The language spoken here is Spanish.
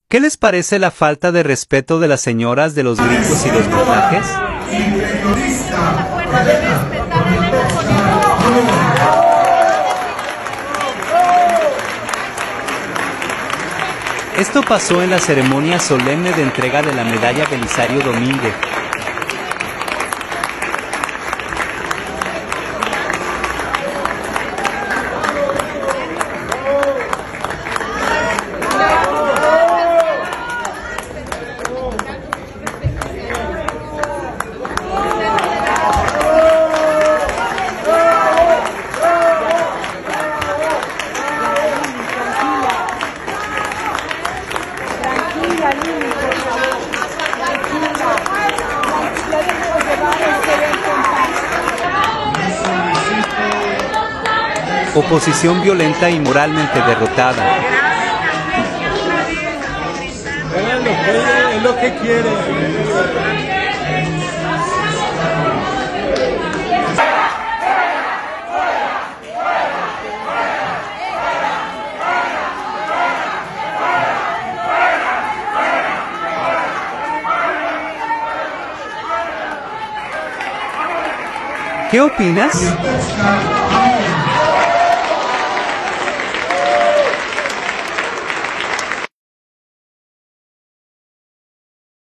¿Qué les parece la falta de respeto de las señoras de los gritos y los mensajes? Esto pasó en la ceremonia solemne de entrega de la medalla Belisario Domínguez. Oposición violenta y moralmente derrotada. Es lo que quiere. ¿Qué opinas?